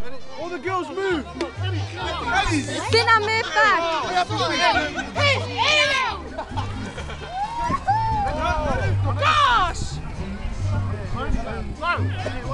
All the girls move. Dinner, move back. Gosh!